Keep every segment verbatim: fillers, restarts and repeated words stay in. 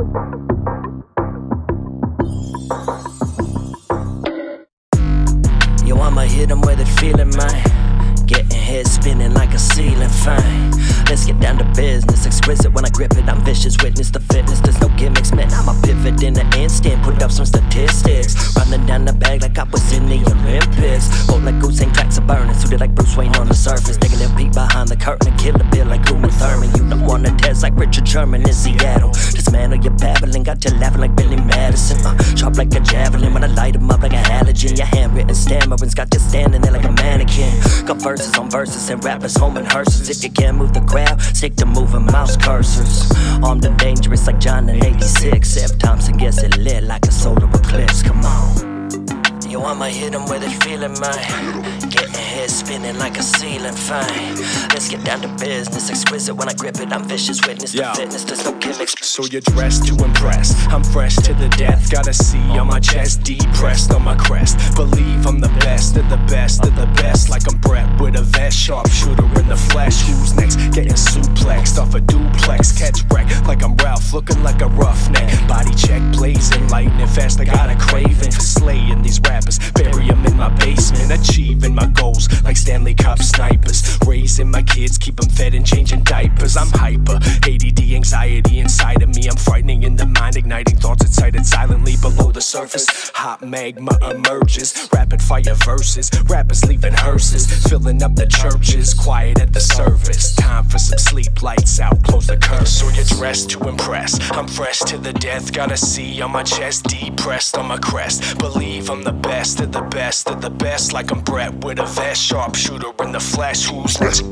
Yo, I'ma hit them where they feeling, man. Getting head spinning like a ceiling fan. Let's get down to business, exquisite when I grip it. I'm vicious, witness the fitness, there's no gimmicks, man. I'm a pivot in an instant, put up some statistics. Running down the bag like I was in the Olympics. Hold like Usain, tracks are burning, suited like Bruce Wayne on the surface. Take a little peek behind the curtain and kill a bit like Uma Thurman. You don't wanna test like Richard Sherman in Seattle. Dismantle your babbling, got you laughing like Billy Madison. uh, Sharp like a javelin when I light 'em up like a halogen. Your handwritten stammerings got you standing there like a mannequin. Got verses on verses and rappers home in hearses. If you can't move the crowd, stick to moving mouse cursors. Armed and dangerous like John in eighty-six. F. Thompson gets it lit like a solar eclipse. Come on. Yo, I'ma hit them where they feeling, man. Getting head spinning like a ceiling fan. Let's get down to business, exquisite when I grip it. I'm vicious, witness the fitness, there's no gimmicks. So you're dressed to impress, I'm fresh to the death. Got a C on my chest, depressed on my crest. Believe I'm the best of the best of the best. Like I'm Brett with a vest, sharpshooter in the flesh. Who's next? Getting suplexed off a duplex. Catch wreck like I'm Ralph, looking like a roughneck. Body check, blazing, lightning fast. I got a craving for slaying these rappers. Bury them in my basement, achieving my goals like Stanley Cup snipers. Raising my kids, keep them fed and changing diapers. I'm hyper, A D D, anxiety inside of me. I'm frightening in the mind, igniting thoughts excited silently below the surface. Hot magma emerges, rapid fire verses. Rappers leaving hearses, filling up the churches. Quiet at the service, time for some sleep. Lights out, close the curtain. So you're dressed to impress, I'm fresh to the death. Got a C on my chest, depressed on my crest. Believe I'm the best of the best of the best. Like I'm Brett with a vest, sharpshooter in the flesh. Who's next?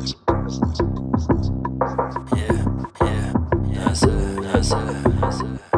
Yeah, yeah, that's it, that's it, that's it.